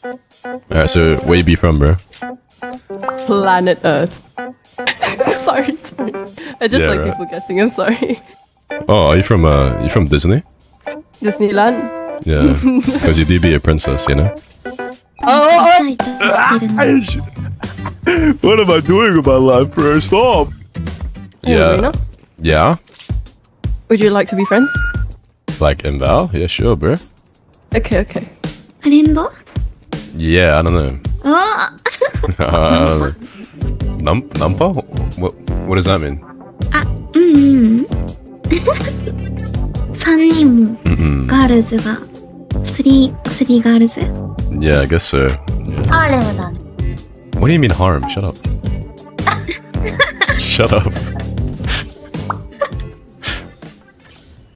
Alright, so where you be from, bro? Planet Earth. sorry. I just like right. people guessing. I'm sorry. Oh, are you from Disney? Disneyland. Yeah, because you do be a princess, you know. Oh, What am I doing with my life, bro? Stop. hey, Yeah. Lena, Yeah. would you like to be friends? Like in Val? Yeah, sure, bro. Okay. フレンド Yeah, I don't know. あ I don't know. Nampa? What does that mean? あ、うんうん3人もガールズが3ガールズ Yeah, I guess so. ハーレムだね What do you mean harm? Shut up. Shut up.